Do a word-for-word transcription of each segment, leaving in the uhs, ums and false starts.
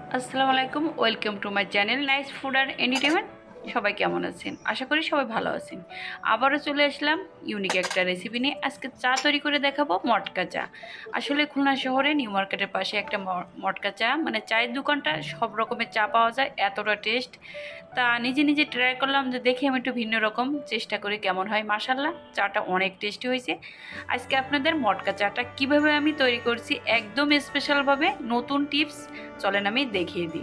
আসসালামু আলাইকুম, welcome to my channel nice food আর এন্টারটেইনমেন্ট। সবাই কেমন আছেন? আশা করি সবাই ভালো আছেন। আবারও চলে আসলাম ইউনিক একটা রেসিপি নিয়ে। আজকে চা তৈরি করে দেখাবো, মটকা চা। আসলে খুলনা শহরে নিউ মার্কেটের পাশে একটা মটকা চা, মানে চায়ের দোকানটা, সব রকমের চা পাওয়া যায়, এতটা টেস্ট। তা নিজে নিজে ট্রাই করলাম, যে দেখি আমি একটু ভিন্ন রকম চেষ্টা করি কেমন হয়। মাশাল্লাহ, চাটা অনেক টেস্টি হয়েছে। আজকে আপনাদের মটকা চাটা কিভাবে আমি তৈরি করছি, একদম স্পেশালভাবে নতুন টিপস, চলেন আমি দেখিয়ে দিই।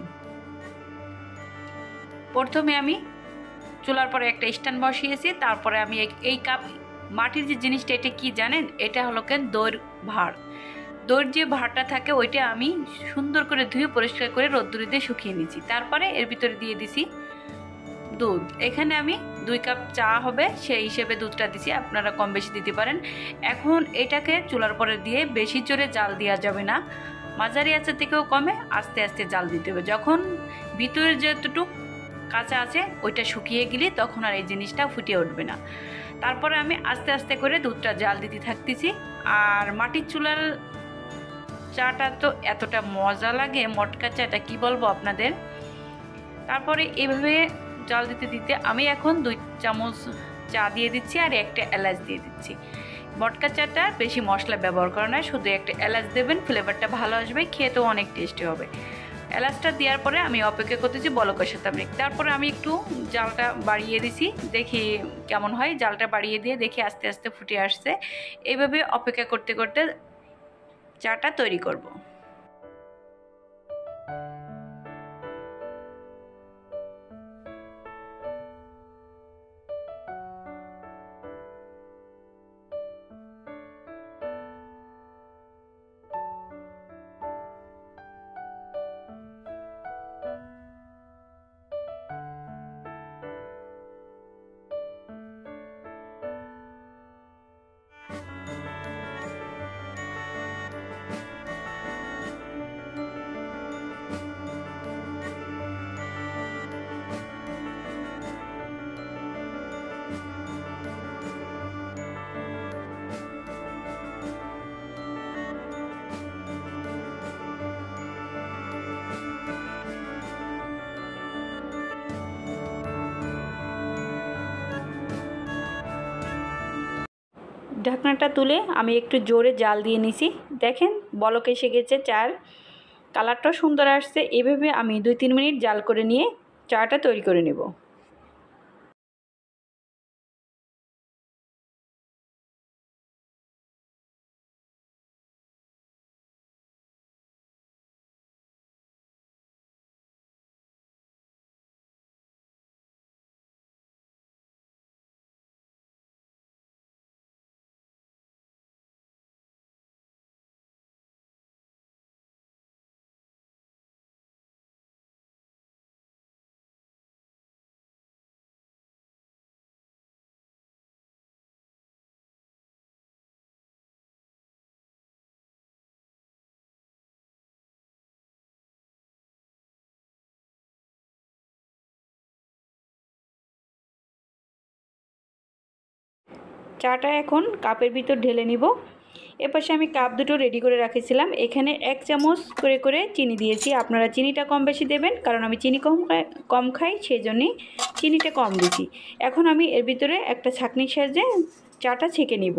প্রথমে আমি চুলার পরে একটা স্ট্যান্ড বসিয়েছি। তারপরে আমি এই কাপ মাটির যে জিনিসটা, এটা কি জানেন? এটা হলো কেন দইয়ের ভাঁড়। দইয়ের যে ভাঁড়টা থাকে ওইটা আমি সুন্দর করে ধুয়ে পরিষ্কার করে রোদ্দুরে দিয়ে শুকিয়ে নিয়েছি। তারপরে এর ভিতরে দিয়ে দিছি দুধ। এখানে আমি দুই কাপ চা হবে সেই হিসেবে দুধটা দিছি, আপনারা কম বেশি দিতে পারেন। এখন এটাকে চুলার পরে দিয়ে বেশি জোরে জাল দেওয়া যাবে না, মাঝারি আঁচে থেকেও কমে আস্তে আস্তে জাল দিতে হবে। যখন ভিতরে যতটুকু কাঁচা আছে ওইটা শুকিয়ে গেলে তখন আর এই জিনিসটা ফুটিয়ে উঠবে না। তারপরে আমি আস্তে আস্তে করে দুধটা জাল দিতে থাকতেছি। আর মাটির চুলার চাটা তো এতটা মজা লাগে, মটকা চাটা কি বলবো আপনাদের। তারপরে এভাবে জাল দিতে দিতে আমি এখন দুই চামচ চা দিয়ে দিচ্ছি আর একটা এলাচ দিয়ে দিচ্ছি। মটকা চাটা বেশি মশলা ব্যবহার করা নয়, শুধু একটা এলাচ দেবেন, ফ্লেভারটা ভালো আসবে, খেতেও অনেক টেস্টি হবে। এলাচটা দেওয়ার পরে আমি অপেক্ষা করতেছি বলকের সাথে। আমি তারপরে আমি একটু জালটা বাড়িয়ে দিছি, দেখি কেমন হয়। জালটা বাড়িয়ে দিয়ে দেখি আস্তে আস্তে ফুটে আসছে। এইভাবে অপেক্ষা করতে করতে চাটা তৈরি করব। ঢাকনাটা তুলে আমি একটু জোরে জাল দিয়ে নিছি। দেখেন বলক এসে গেছে, চার কালারটাও সুন্দর আসছে। এভাবে আমি দুই তিন মিনিট জাল করে নিয়ে চাটা তৈরি করে নেব। চাটা এখন কাপের ভিতর ঢেলে নিব। এপাশে আমি কাপ দুটো রেডি করে রাখেছিলাম, এখানে এক চামচ করে করে চিনি দিয়েছি। আপনারা চিনিটা কম বেশি দেবেন, কারণ আমি চিনি কম কম খাই, সেই জন্যই চিনিটা কম দিয়েছি। এখন আমি এর ভিতরে একটা ছাঁকনির সাহায্যে চাটা ছেঁকে নিব।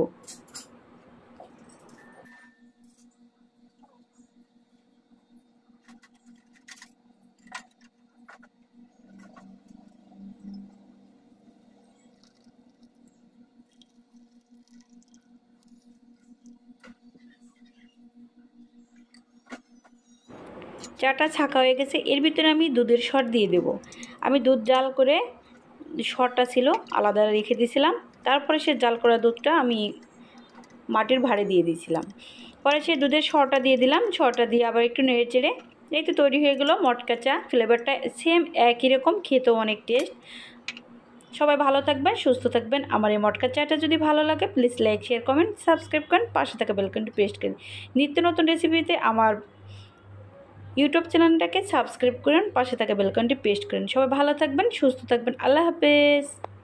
চাটা ছাঁকা হয়ে গেছে, এর ভিতরে আমি দুধের সর দিয়ে দেব। আমি দুধ জাল করে সরটা ছিল আলাদা রেখে দিয়েছিলাম। তারপরে সে জাল করা দুধটা আমি মাটির ভাঁড়ে দিয়ে দিয়েছিলাম। পরে সে দুধের সরটা দিয়ে দিলাম। সরটা দিয়ে আবার একটু নেড়ে চেড়ে এই তো তৈরি হয়ে গেল মটকা চা। ফ্লেভারটা সেম একই রকম, খেতেও অনেক টেস্ট। সবাই ভালো থাকবেন, সুস্থ থাকবেন। আমার এই মটকা চাটা যদি ভালো লাগে please like, share, comment, subscribe করেন, পাশে থাকা বেলকনটি প্রেস করেন। নিত্য নতুন রেসিপিতে আমার ইউটিউব চ্যানেলটাকে সাবস্ক্রাইব করেন, পাশে থাকা বেলকনটি প্রেস করেন। সবাই ভালো থাকবেন, সুস্থ থাকবেন। আল্লাহ হাফেজ।